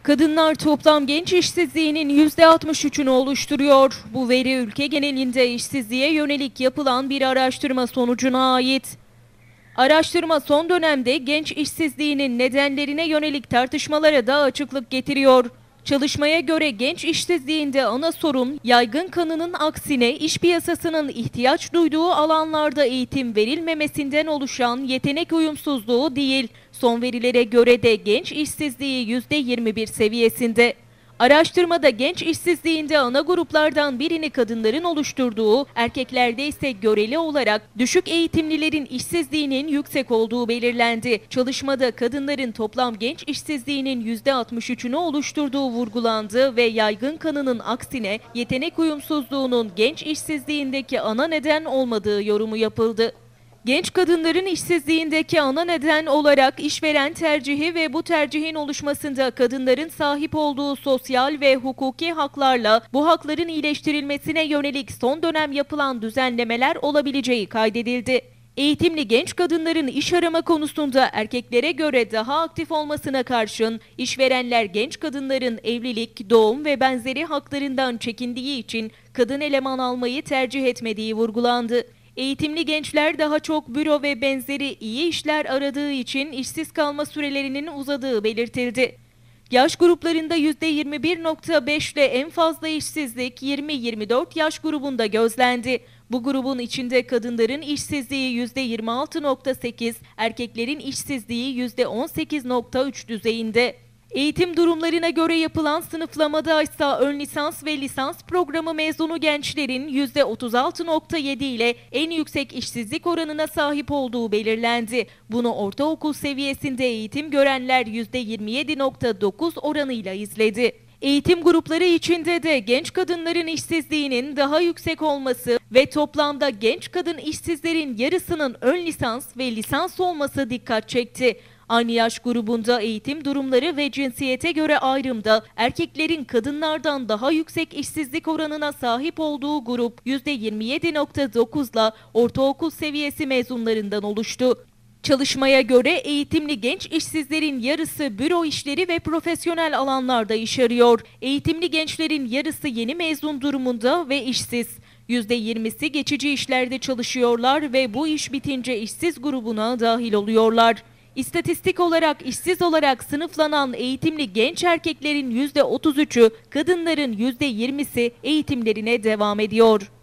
Kadınlar toplam genç işsizliğinin %63'ünü oluşturuyor. Bu veri ülke genelinde işsizliğe yönelik yapılan bir araştırma sonucuna ait. Araştırma son dönemde genç işsizliğinin nedenlerine yönelik tartışmalara da açıklık getiriyor. Çalışmaya göre genç işsizliğinde ana sorun yaygın kanının aksine iş piyasasının ihtiyaç duyduğu alanlarda eğitim verilmemesinden oluşan yetenek uyumsuzluğu değil. Son verilere göre de genç işsizliği %21 seviyesinde. Araştırmada genç işsizliğinde ana gruplardan birini kadınların oluşturduğu, erkeklerde ise göreli olarak düşük eğitimlilerin işsizliğinin yüksek olduğu belirlendi. Çalışmada kadınların toplam genç işsizliğinin %63'ünü oluşturduğu vurgulandı ve yaygın kanının aksine yetenek uyumsuzluğunun genç işsizliğindeki ana neden olmadığı yorumu yapıldı. Genç kadınların işsizliğindeki ana neden olarak işveren tercihi ve bu tercihin oluşmasında kadınların sahip olduğu sosyal ve hukuki haklarla bu hakların iyileştirilmesine yönelik son dönem yapılan düzenlemeler olabileceği kaydedildi. Eğitimli genç kadınların iş arama konusunda erkeklere göre daha aktif olmasına karşın işverenler genç kadınların evlilik, doğum ve benzeri haklarından çekindiği için kadın eleman almayı tercih etmediği vurgulandı. Eğitimli gençler daha çok büro ve benzeri iyi işler aradığı için işsiz kalma sürelerinin uzadığı belirtildi. Yaş gruplarında %21.5 ile en fazla işsizlik 20-24 yaş grubunda gözlendi. Bu grubun içinde kadınların işsizliği %26.8, erkeklerin işsizliği %18.3 düzeyinde. Eğitim durumlarına göre yapılan sınıflamada ise ön lisans ve lisans programı mezunu gençlerin %36.7 ile en yüksek işsizlik oranına sahip olduğu belirlendi. Bunu ortaokul seviyesinde eğitim görenler %27.9 oranıyla izledi. Eğitim grupları içinde de genç kadınların işsizliğinin daha yüksek olması ve toplamda genç kadın işsizlerin yarısının ön lisans ve lisans olması dikkat çekti. Aynı yaş grubunda eğitim durumları ve cinsiyete göre ayrımda erkeklerin kadınlardan daha yüksek işsizlik oranına sahip olduğu grup %27.9 ile ortaokul seviyesi mezunlarından oluştu. Çalışmaya göre eğitimli genç işsizlerin yarısı büro işleri ve profesyonel alanlarda iş arıyor. Eğitimli gençlerin yarısı yeni mezun durumunda ve işsiz. %20'si geçici işlerde çalışıyorlar ve bu iş bitince işsiz grubuna dahil oluyorlar. İstatistik olarak işsiz olarak sınıflanan eğitimli genç erkeklerin %33'ü, kadınların %20'si eğitimlerine devam ediyor.